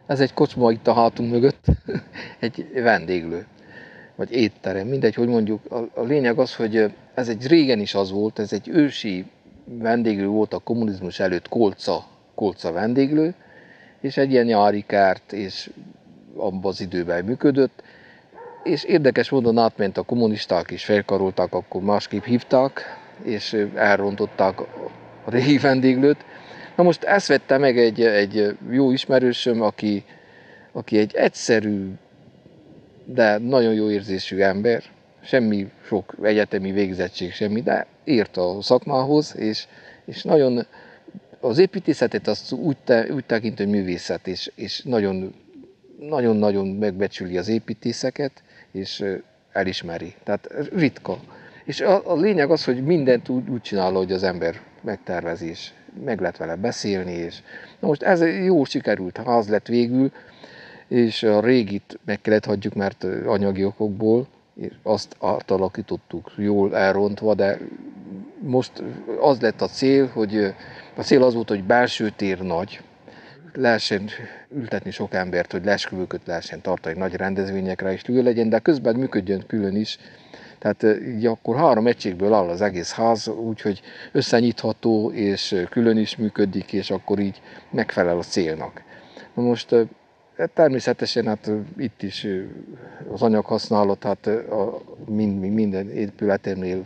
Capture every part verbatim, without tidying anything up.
Ez egy kocsma itt a hátunk mögött, egy vendéglő, vagy étterem, mindegy, hogy mondjuk. A, a lényeg az, hogy ez egy régen is az volt, ez egy ősi vendéglő volt a kommunizmus előtt, kolca, kolca vendéglő, és egy ilyen nyári kert, és abban az időben működött, és érdekes módon átment a kommunisták is, felkarolták, akkor másképp hívták, és elrontották a régi vendéglőt. Na most ezt vette meg egy, egy jó ismerősöm, aki, aki egy egyszerű, de nagyon jó érzésű ember, semmi sok egyetemi végzettség, semmi, de ért a szakmához, és, és nagyon az építészetet azt úgy, te, úgy tekint, hogy művészet, és, és nagyon, nagyon-nagyon megbecsüli az építészeket, és elismeri. Tehát ritka. És a, a lényeg az, hogy mindent úgy, úgy csinál, hogy az ember megtervezi, és meg lehet vele beszélni. És na most ez jó sikerült ház lett végül, és a régit meg kellett hagyjuk, mert anyagi okokból, és azt átalakítottuk jól elrontva, de most az lett a cél, hogy a cél az volt, hogy belső tér nagy, lehessen ültetni sok embert, hogy leesküvőköt lehessen tartani nagy rendezvényekre is lő legyen, de közben működjön külön is. Tehát így akkor három egységből áll az egész ház, úgyhogy összenyitható és külön is működik, és akkor így megfelel a célnak. Na most természetesen hát itt is az anyaghasználat, hát a, mind, minden épületénél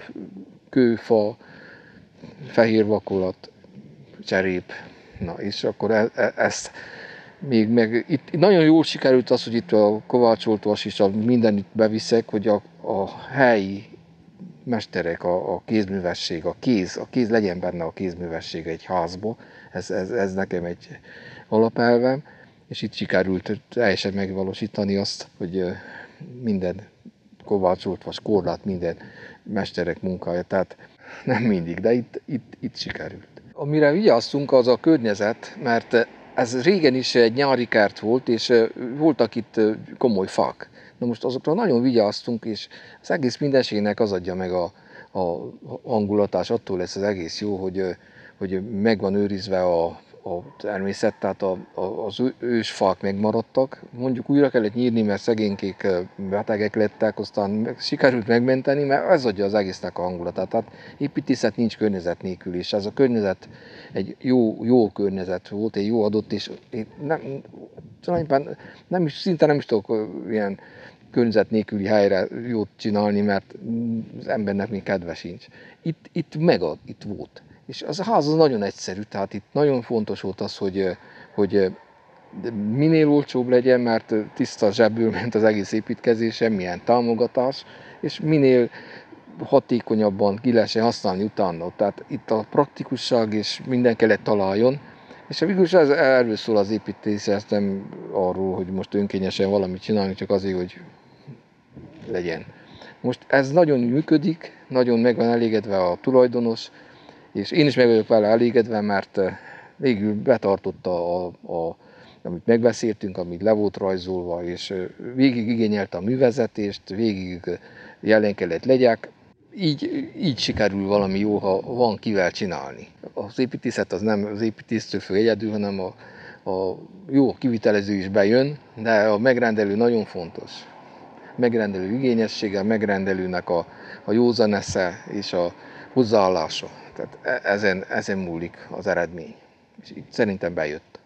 kőfa, fehér vakolat, cserép, na és akkor e, e, ezt még meg itt nagyon jól sikerült az, hogy itt a kovácsoltvas is a mindenütt beviszek, hogy a, a helyi mesterek, a, a kézművesség, a kéz, a kéz legyen benne a kézművesség egy házba, ez, ez, ez nekem egy alapelvem, és itt sikerült teljesen megvalósítani azt, hogy minden kovácsoltvas korlát, minden mesterek munkája, tehát nem mindig, de itt, itt, itt sikerült. Amire vigyáztunk, az a környezet, mert ez régen is egy nyári kert volt, és voltak itt komoly fák. Na most azokra nagyon vigyáztunk, és az egész mindenségnek az adja meg a, a hangulatás, attól lesz az egész jó, hogy, hogy meg van őrizve a, a természet, tehát a, a, az ősfák megmaradtak. Mondjuk újra kellett nyírni, mert szegénykék betegek lettek, aztán meg, sikerült megmenteni, mert ez adja az egésznek a hangulatát. Tehát építészet nincs környezet nélkül, és ez a környezet egy jó, jó környezet volt, egy jó adott, és nem, tulajdonképpen nem is, szinte nem is tudok ilyen környezet nélküli helyre jót csinálni, mert az embernek még kedve sincs. Itt, itt megad, itt volt. És az a ház az nagyon egyszerű, tehát itt nagyon fontos volt az, hogy, hogy minél olcsóbb legyen, mert tiszta zsebből ment az egész építkezés, semmilyen támogatás, és minél hatékonyabban ki lehessen használni utána. Tehát itt a praktikusság és minden kellett találjon, és végül is ez erről szól az építészet, nem arról, hogy most önkényesen valamit csinálni, csak azért, hogy legyen. Most ez nagyon működik, nagyon meg van elégedve a tulajdonos, és én is meg vagyok vele elégedve, mert végül betartotta, a, a, amit megbeszéltünk, amit le volt rajzolva, és végig igényelte a művezetést, végig jelen kellett legyek. Így, így sikerül valami jó, ha van kivel csinálni. Az építészet az nem az építésztől függ egyedül, hanem a, a jó kivitelező is bejön, de a megrendelő nagyon fontos. Megrendelő igényessége, a megrendelőnek a, a józan esze és a hozzáállása. Tehát ezen, ezen múlik az eredmény. És így szerintem bejött.